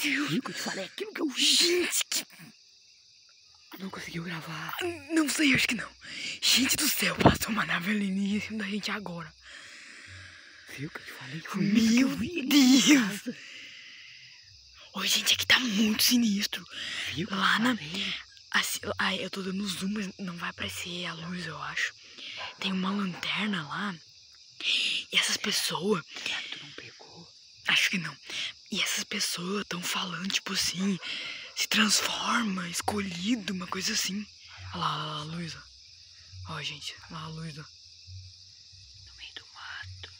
Deus. Viu que eu te falei aquilo que eu vi? Gente, que... Não conseguiu gravar. Não sei, acho que não. Gente do céu, passou uma nave alienígena em cima da gente agora. Viu que eu te falei? Foi isso que Meu eu vi ali Deus. em casa. Ô, gente, aqui tá muito sinistro. Viu que eu Lá te na... falei? Assim, eu tô dando zoom, mas não vai aparecer a luz, eu acho. Tem uma lanterna lá. E essas pessoas... Será que tu não pegou? Acho que não. E essas pessoas tão falando, tipo assim... Se transforma, escolhido, uma coisa assim. Olha lá a luz, ó. Ó, gente, lá a luz, ó. No meio do mato.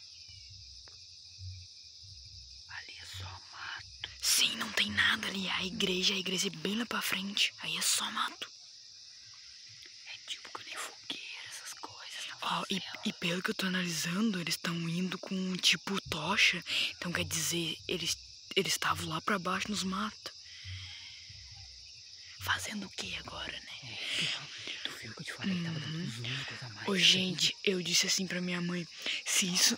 Ali é só mato. Sim, não tem nada ali. A igreja é bem lá pra frente. Aí é só mato. É tipo que nem fogueira, essas coisas. Ó, e pelo que eu tô analisando, eles estão indo com tipo tocha. Então quer dizer, eles estavam lá pra baixo nos matos. Fazendo o que agora, né? Tu viu que eu te falei que tava dando zoom, coisa mais. Ô, gente, eu disse assim pra minha mãe, se isso...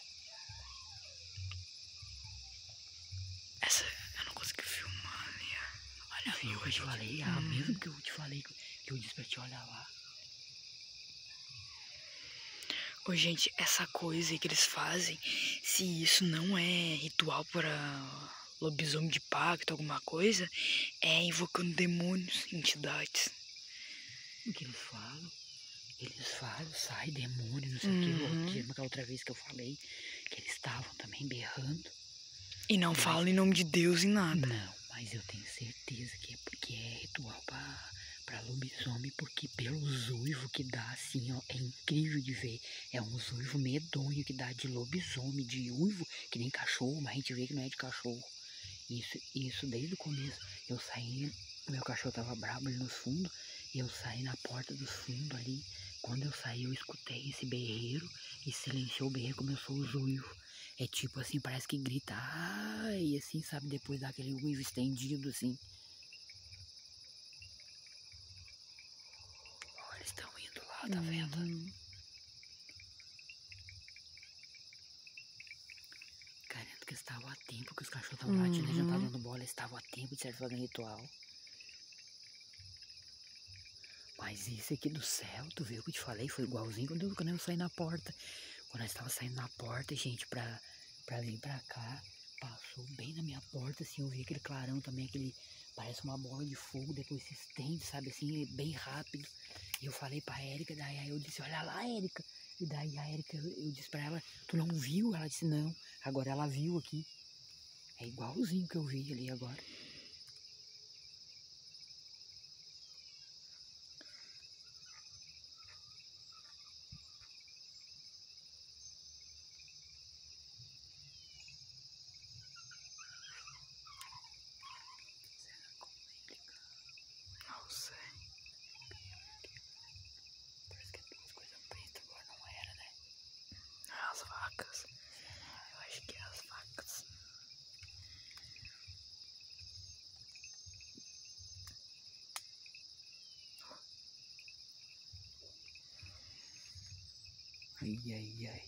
Essa... Eu não consegui filmar ali. Olha, Viu que eu te falei? Ah, mesmo que eu te falei que eu disse pra te olhar lá. Ô, gente, essa coisa aí que eles fazem, se isso não é ritual para lobisomem de pacto, alguma coisa, é invocando demônios, entidades. O que eles falam? Eles falam, sai demônio, não sei o que. Lembra aquela outra vez que eu falei que eles estavam também berrando? E não falam em nome de Deus em nada. Não, mas eu tenho certeza que é porque é ritual pra lobisomem, porque pelo uivo que dá, assim, ó, é incrível de ver. É um uivo medonho que dá de lobisomem, de uivo, que nem cachorro, mas a gente vê que não é de cachorro. Isso desde o começo. Eu saí, meu cachorro tava brabo ali nos fundos, e eu saí na porta dos fundos ali. Quando eu saí, eu escutei esse berreiro, e silenciou o berreiro, começou os uivos. É tipo assim, parece que grita, ai, assim, sabe, depois dá aquele uivo estendido, assim. Ó, eles estão indo lá, tá vendo? Garanto que eles estavam a tempo, que os cachorros estavam latindo, eles já estavam dando bola, eles estavam a tempo de ser fazendo ritual. Mas isso aqui do céu, tu viu que eu te falei? Foi igualzinho quando eu saí na porta. Quando nós estávamos saindo na porta, gente, pra vir pra cá, passou bem na minha porta, assim, eu vi aquele clarão também, aquele, parece uma bola de fogo, depois se estende, sabe, assim, bem rápido. E eu falei pra Érica, daí aí eu disse, olha lá, Érica. E daí a Érica, eu disse pra ela, tu não viu? Ela disse, não. Agora ela viu aqui. É igualzinho que eu vi ali agora. Não sei. Parece que é duas coisas pretas, agora não era, né? As vacas. Eu acho que é as vacas. Ai, ai, ai.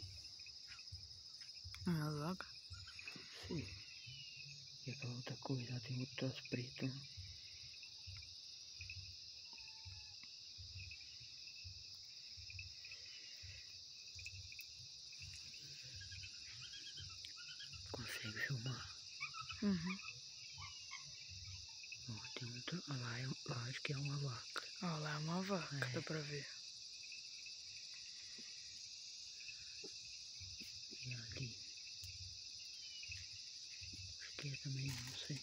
As vacas? Sim. E aquela outra coisa, ela tem outras pretas. Consegue filmar? Ó, tem outra. Lá acho que é uma vaca. Ó, lá é uma vaca, dá pra ver. E ali. Acho que é também, não sei.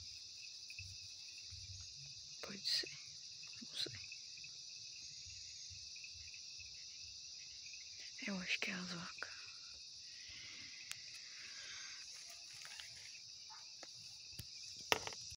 Pode ser. Não sei. Eu acho que é as vacas.